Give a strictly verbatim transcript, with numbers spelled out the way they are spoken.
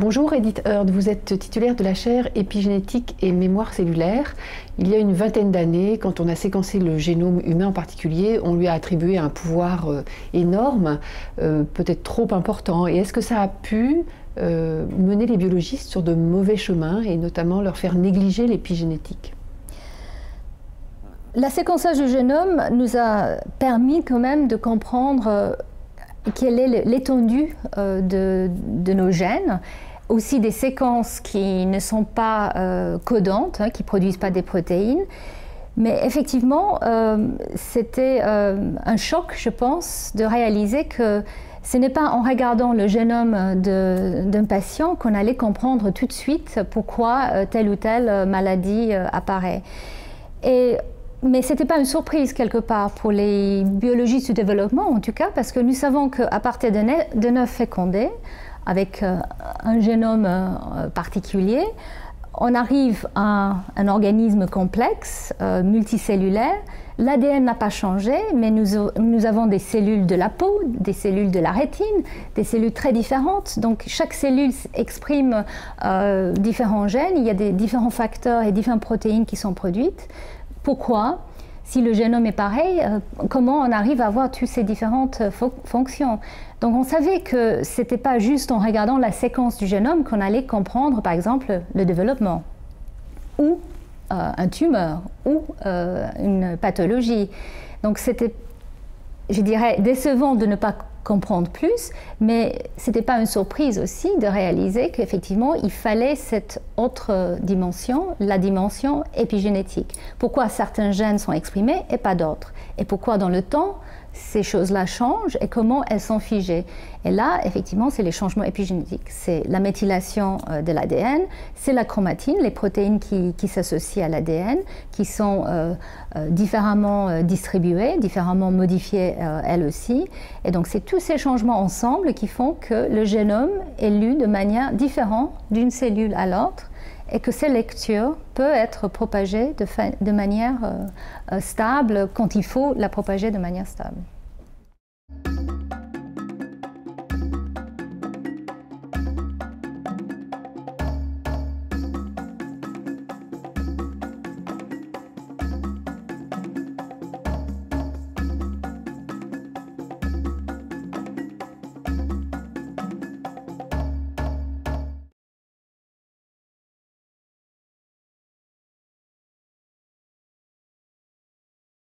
Bonjour Edith Heard, vous êtes titulaire de la chaire épigénétique et mémoire cellulaire. Il y a une vingtaine d'années, quand on a séquencé le génome humain en particulier, on lui a attribué un pouvoir euh, énorme, euh, peut-être trop important. Et est-ce que ça a pu euh, mener les biologistes sur de mauvais chemins et notamment leur faire négliger l'épigénétique ? Le séquençage du génome nous a permis quand même de comprendre euh, quelle est l'étendue euh, de, de nos gènes, aussi des séquences qui ne sont pas euh, codantes, hein, qui ne produisent pas des protéines. Mais effectivement, euh, c'était euh, un choc, je pense, de réaliser que ce n'est pas en regardant le génome d'un patient qu'on allait comprendre tout de suite pourquoi euh, telle ou telle maladie euh, apparaît. Et Mais ce n'était pas une surprise quelque part pour les biologistes du développement, en tout cas, parce que nous savons qu'à partir d'un œuf fécondé, avec euh, un génome euh, particulier, on arrive à un organisme complexe, euh, multicellulaire. L'A D N n'a pas changé, mais nous, nous avons des cellules de la peau, des cellules de la rétine, des cellules très différentes. Donc chaque cellule exprime euh, différents gènes, il y a des différents facteurs et différentes protéines qui sont produites. Pourquoi, si le génome est pareil, euh, comment on arrive à avoir toutes ces différentes fo fonctions? Donc on savait que ce n'était pas juste en regardant la séquence du génome qu'on allait comprendre, par exemple, le développement, ou euh, un tumeur, ou euh, une pathologie. Donc c'était, je dirais, décevant de ne pas comprendre plus, mais ce n'était pas une surprise aussi de réaliser qu'effectivement il fallait cette autre dimension, la dimension épigénétique. Pourquoi certains gènes sont exprimés et pas d'autres? Et pourquoi dans le temps ces choses-là changent et comment elles sont figées? Et là, effectivement, c'est les changements épigénétiques. C'est la méthylation de l'A D N, c'est la chromatine, les protéines qui, qui s'associent à l'A D N, qui sont euh, euh, différemment euh, distribuées, différemment modifiées euh, elles aussi. Et donc, c'est tous ces changements ensemble qui font que le génome est lu de manière différente d'une cellule à l'autre et que ces lectures peuvent être propagées de, de manière euh, stable quand il faut la propager de manière stable.